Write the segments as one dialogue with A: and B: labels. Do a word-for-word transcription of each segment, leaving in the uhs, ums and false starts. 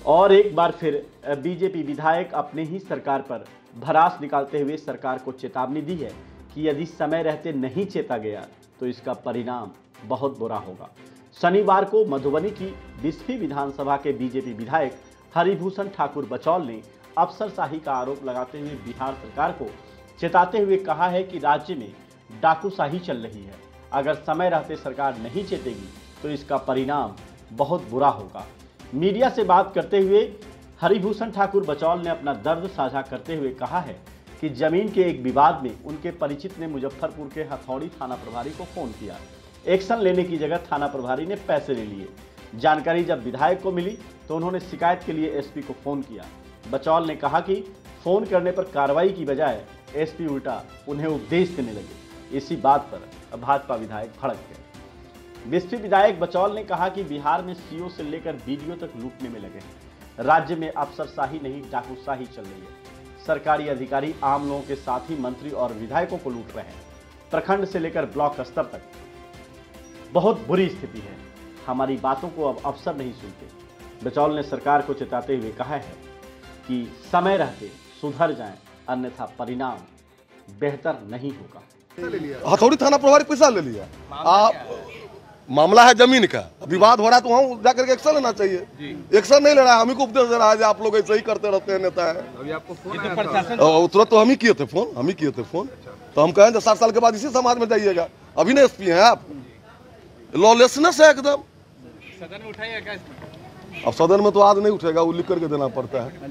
A: और एक बार फिर बीजेपी विधायक अपने ही सरकार पर भड़ास निकालते हुए सरकार को चेतावनी दी है कि यदि समय रहते नहीं चेता गया तो इसका परिणाम बहुत बुरा होगा। शनिवार को मधुबनी की बीसवीं विधानसभा के बीजेपी विधायक हरिभूषण ठाकुर बचौल ने अफसरशाही का आरोप लगाते हुए बिहार सरकार को चेताते हुए कहा है कि राज्य में डाकूशाही चल रही है। अगर समय रहते सरकार नहीं चेतेगी तो इसका परिणाम बहुत बुरा होगा। मीडिया से बात करते हुए हरिभूषण ठाकुर बचौल ने अपना दर्द साझा करते हुए कहा है कि जमीन के एक विवाद में उनके परिचित ने मुजफ्फरपुर के हथौड़ी थाना प्रभारी को फोन किया। एक्शन लेने की जगह थाना प्रभारी ने पैसे ले लिए। जानकारी जब विधायक को मिली तो उन्होंने शिकायत के लिए एसपी को फोन किया। बचौल ने कहा कि फोन करने पर कार्रवाई की बजाय एसपी उल्टा उन्हें उपदेश देने लगे। इसी बात पर भाजपा विधायक भड़क गए। बीसवीं विधायक बचौल ने कहा कि बिहार में सीओ से लेकर बीडीओ तक लूटने में लगे हैं। राज्य में अफसरशाही नहीं डाकूशाही चल रही है। सरकारी अधिकारी आम लोगों के साथ ही मंत्री और विधायकों को लूट रहे हैं। प्रखंड से लेकर ब्लॉक स्तर तक बहुत बुरी स्थिति है। हमारी बातों को अब अफसर नहीं सुनते। बचौल ने सरकार को चेताते हुए कहा है कि समय रहते सुधर जाएं, अन्यथा परिणाम बेहतर नहीं होगा।
B: हथौड़ी थाना प्रभारी पैसा ले लिया। आप मामला है जमीन का, विवाद हो रहा है तो वहाँ जाकर के एक्शन लेना चाहिए। एक्शन नहीं ले रहा है, हम ही को उपदेश दे रहा है आप लोग ऐसे ही करते रहते हैं नेता है। अभी आपको फोन आया तुरंत तो हम ही किए थे फोन हम ही किए थे फोन तो हम कहें सात साल के बाद इसी समाज में जाइएगा। अभी नहीं एसपी हैं आप, लॉलेसनेस है एकदम। सदन में उठाइए क्या? अब सदन में तो आज नहीं उठेगा, वो लिख करके देना पड़ता है।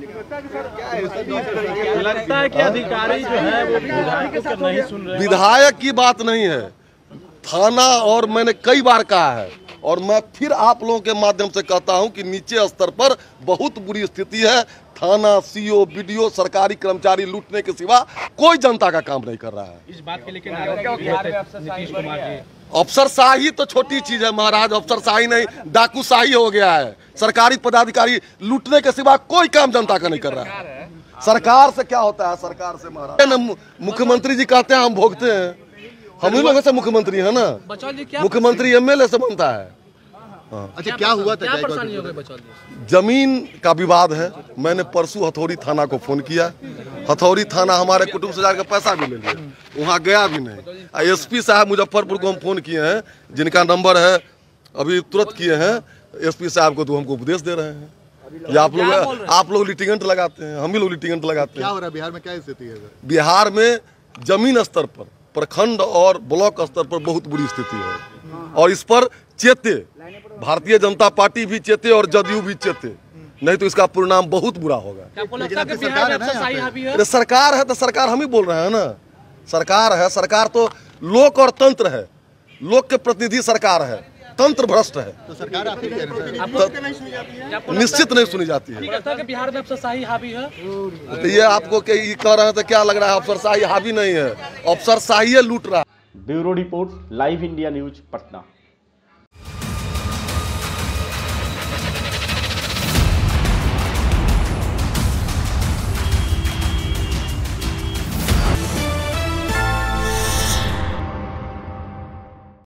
C: लगता है कि अधिकारी जो है वो विधायक को नहीं सुन रहे।
B: विधायक की बात नहीं है, थाना, और मैंने कई बार कहा है और मैं फिर आप लोगों के माध्यम से कहता हूं कि नीचे स्तर पर बहुत बुरी स्थिति है। थाना, सीओ, बीडीओ, सरकारी कर्मचारी लूटने के सिवा कोई जनता का काम नहीं कर रहा है।
C: इस बात के लेकर नीतीश कुमार जी,
B: अफसरशाही तो छोटी चीज है महाराज, अफसरशाही नहीं डाकूशाही हो गया है। सरकारी पदाधिकारी लूटने के सिवा कोई काम जनता का नहीं कर रहा है। सरकार से क्या होता है? सरकार से महाराज मुख्यमंत्री जी कहते हैं हम भोगते हैं, हम ही लोग से मुख्यमंत्री है ना। मुख्यमंत्री एमएलए से बनता है। हाँ।
D: अच्छा, क्या हुआ था?
C: क्या परेशानी हो गई बचौल जी?
B: जमीन का विवाद है। मैंने परसों हथौड़ी थाना को फोन किया। हथौड़ी थाना हमारे कुटुंब से जाकर पैसा भी ले लिया, वहाँ गया भी नहीं। एसपी साहब मुजफ्फरपुर को हम फोन किए हैं, जिनका नंबर है अभी तुरंत किए हैं। एसपी साहब को तो हमको उपदेश दे रहे हैं कि आप लोग आप लोग लिटिगेंट लगाते हैं, हम ही लोग लिटिगेंट लगाते हैं।
D: क्या हो रहा है बिहार में? क्या स्थिति है
B: बिहार में? जमीन स्तर पर, प्रखंड और ब्लॉक स्तर पर बहुत बुरी स्थिति है और इस पर चेते भारतीय जनता पार्टी भी चेते और जदयू भी चेते, नहीं तो इसका परिणाम बहुत बुरा होगा। अरे सरकार है तो सरकार हम ही बोल रहे हैं ना। सरकार है, सरकार तो लोक और तंत्र है। लोक के प्रतिनिधि सरकार है, तंत्र भ्रष्ट है
D: तो सरकार आपकी कह रही है?
B: तो निश्चित नहीं सुनी जाती है।
C: बिहार में अफसरशाही हावी है
B: तो ये आपको कह रहे हैं तो क्या लग रहा है? अफसरशाही हावी नहीं है, अफसरशाही लूट रहा है।
A: Bureau report, live India news, Patna.